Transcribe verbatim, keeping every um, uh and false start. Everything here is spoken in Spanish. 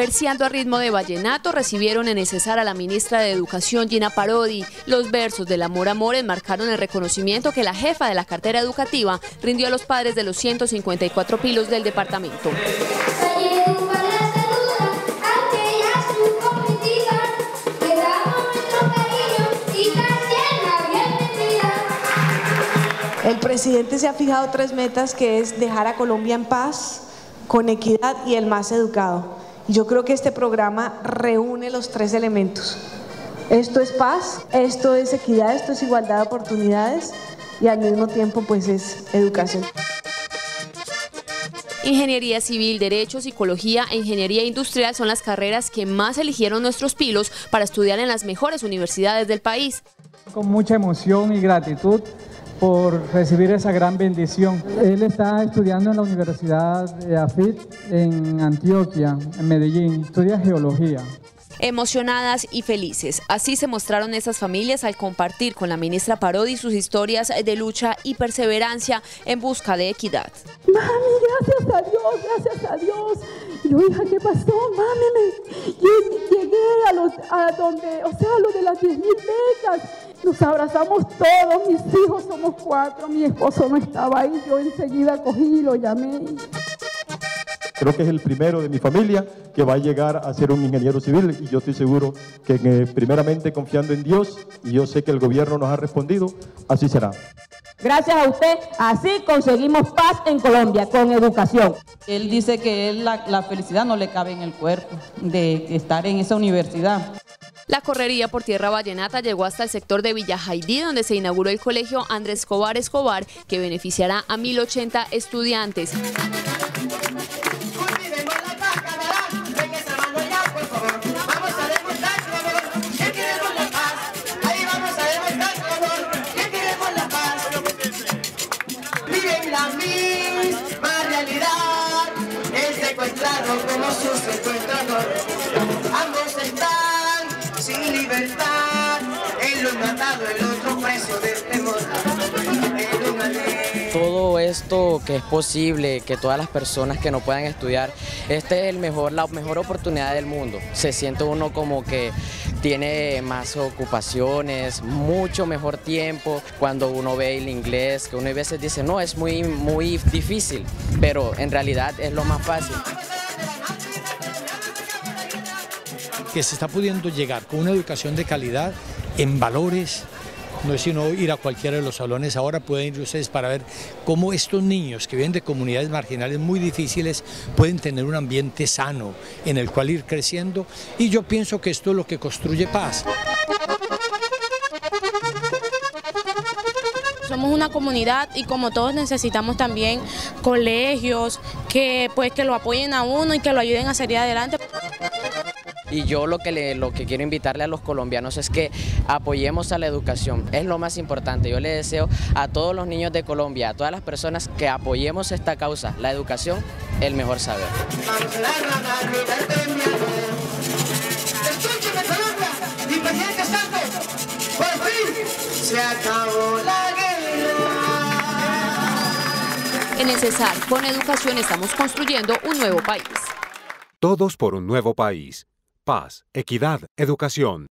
Verseando a ritmo de vallenato, recibieron en el Cesar a la ministra de Educación, Gina Parodi. Los versos del Amor Amor enmarcaron el reconocimiento que la jefa de la cartera educativa rindió a los padres de los ciento cincuenta y cuatro pilos del departamento. El presidente se ha fijado tres metas, que es dejar a Colombia en paz, con equidad y el más educado. Yo creo que este programa reúne los tres elementos. Esto es paz, esto es equidad, esto es igualdad de oportunidades y al mismo tiempo pues es educación. Ingeniería civil, derecho, psicología e ingeniería industrial son las carreras que más eligieron nuestros pilos para estudiar en las mejores universidades del país. Con mucha emoción y gratitud por recibir esa gran bendición. Él está estudiando en la Universidad de AFIT en Antioquia, en Medellín, estudia geología. Emocionadas y felices, así se mostraron esas familias al compartir con la ministra Parodi sus historias de lucha y perseverancia en busca de equidad. Mami, gracias a Dios, gracias a Dios. Y yo, hija, ¿qué pasó? Mami, me, yo llegué a, los, a donde, o sea, a lo de las diez mil becas. Nos abrazamos todos, mis hijos somos cuatro, mi esposo no estaba ahí, yo enseguida cogí y lo llamé. Creo que es el primero de mi familia que va a llegar a ser un ingeniero civil y yo estoy seguro que eh, primeramente confiando en Dios, y yo sé que el gobierno nos ha respondido, así será. Gracias a usted, así conseguimos paz en Colombia, con educación. Él dice que él, la, la felicidad no le cabe en el cuerpo de estar en esa universidad. La correría por tierra vallenata llegó hasta el sector de Villa Jaidí, donde se inauguró el colegio Andrés Escobar Escobar, que beneficiará a mil ochenta estudiantes. Como sus secuestradores, ambos están sin libertad, él lo ha matado, el otro preso de temor, en una ley. Todo esto que es posible, que todas las personas que no puedan estudiar, esta es el mejor, la mejor oportunidad del mundo. Se siente uno como que tiene más ocupaciones, mucho mejor tiempo cuando uno ve el inglés, que uno a veces dice, no, es muy, muy difícil, pero en realidad es lo más fácil. Que se está pudiendo llegar con una educación de calidad en valores, no es sino ir a cualquiera de los salones, ahora pueden ir ustedes para ver cómo estos niños que vienen de comunidades marginales muy difíciles pueden tener un ambiente sano en el cual ir creciendo, y yo pienso que esto es lo que construye paz. Somos una comunidad y como todos necesitamos también colegios que, pues, que lo apoyen a uno y que lo ayuden a salir adelante. Y yo lo que, le, lo que quiero invitarle a los colombianos es que apoyemos a la educación, es lo más importante. Yo le deseo a todos los niños de Colombia, a todas las personas que apoyemos esta causa, la educación, el mejor saber. Se acabó la guerra. En el Cesar, con educación estamos construyendo un nuevo país. Todos por un nuevo país. Paz, equidad, educación.